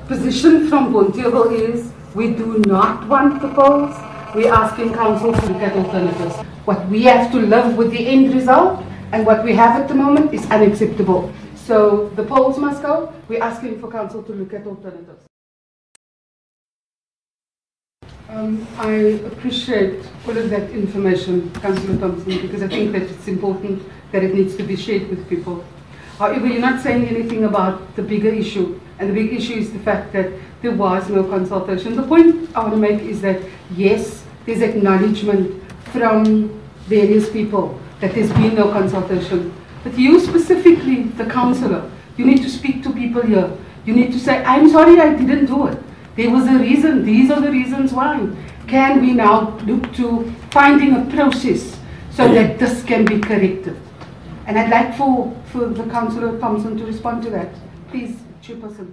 position from Bonteheuwel is we do not want the polls. We're asking council to look at alternatives. What we have to live with the end result and what we have at the moment is unacceptable. So the polls must go. We're asking for council to look at alternatives. I appreciate all of that information, Councillor Thompson, because I think that it's important that it needs to be shared with people. However, you're not saying anything about the bigger issue, and the big issue is the fact that there was no consultation. The point I want to make is that, yes, there's acknowledgement from various people that there's been no consultation. But you specifically, the councillor, you need to speak to people here. You need to say, I'm sorry I didn't do it. There was a reason, these are the reasons why. Can we now look to finding a process so that this can be corrected? And I'd like for the Councillor Thompson to respond to that. Please, Chairperson.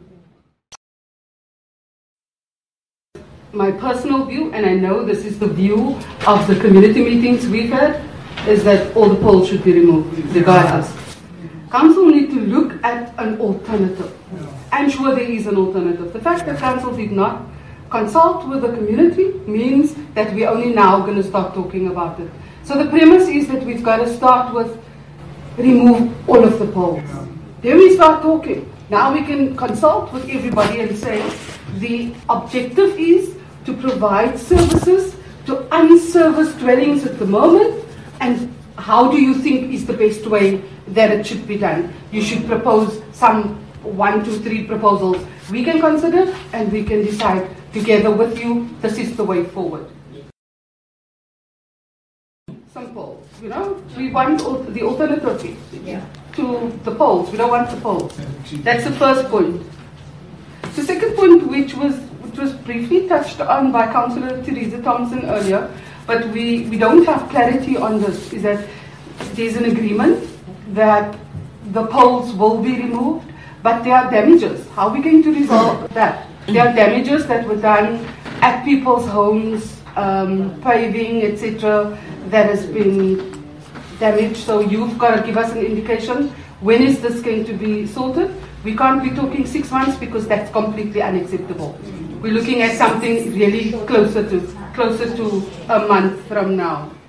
My personal view, and I know this is the view of the community meetings we've had, is that all the polls should be removed, regardless. Council need to look at an alternative. I'm sure there is an alternative. The fact that council did not consult with the community means that we're only now going to start talking about it. So the premise is that we've got to start with remove all of the polls. Then we start talking. Now we can consult with everybody and say the objective is to provide services to unserviced dwellings at the moment, and how do you think is the best way that it should be done? You should propose some 1, 2, 3 proposals we can consider, and we can decide together with you, this is the way forward. Simple, you know, we want the alternative to the polls. We don't want the polls. That's the first point. The second point, which was briefly touched on by Councillor Teresa Thompson earlier, but we don't have clarity on this, is that there's an agreement that the polls will be removed, but there are damages. How are we going to resolve that? There are damages that were done at people's homes, paving, etc., that has been damaged. So you've got to give us an indication, when is this going to be sorted? We can't be talking 6 months because that's completely unacceptable. We're looking at something really closer to a month from now.